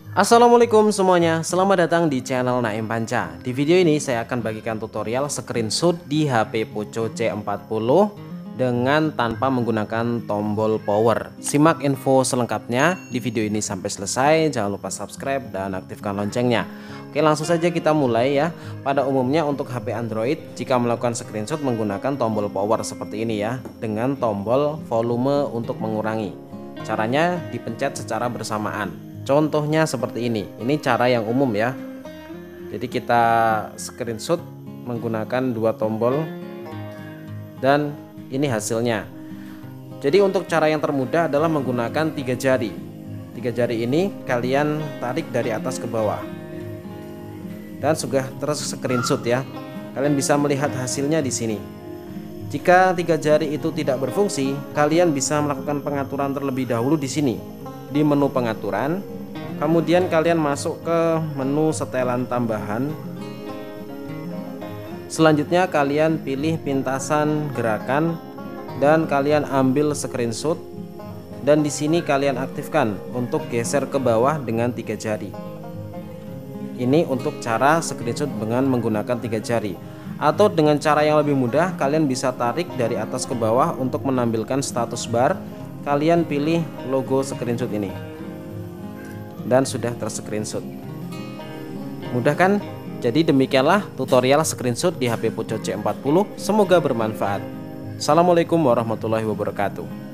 Assalamualaikum semuanya, selamat datang di channel Naim Panca. Di video ini saya akan bagikan tutorial screenshot di HP Poco C40 dengan tanpa menggunakan tombol power. Simak info selengkapnya di video ini sampai selesai, jangan lupa subscribe dan aktifkan loncengnya. Oke, langsung saja kita mulai ya. Pada umumnya untuk HP Android, jika melakukan screenshot menggunakan tombol power seperti ini ya, dengan tombol volume untuk mengurangi. Caranya dipencet secara bersamaan. Contohnya seperti ini cara yang umum ya. Jadi kita screenshot menggunakan dua tombol dan ini hasilnya. Jadi untuk cara yang termudah adalah menggunakan tiga jari. Tiga jari ini kalian tarik dari atas ke bawah dan sudah ter-screenshot ya. Kalian bisa melihat hasilnya di sini. Jika tiga jari itu tidak berfungsi, kalian bisa melakukan pengaturan terlebih dahulu di sini. Di menu pengaturan, kemudian kalian masuk ke menu setelan tambahan. Selanjutnya kalian pilih pintasan gerakan dan kalian ambil screenshot, dan di sini kalian aktifkan untuk geser ke bawah dengan tiga jari. Ini untuk cara screenshot dengan menggunakan tiga jari. Atau dengan cara yang lebih mudah, kalian bisa tarik dari atas ke bawah untuk menampilkan status bar. Kalian pilih logo screenshot ini dan sudah ter-screenshot. Mudah kan? Jadi demikianlah tutorial screenshot di HP Poco C40. Semoga bermanfaat. Assalamualaikum warahmatullahi wabarakatuh.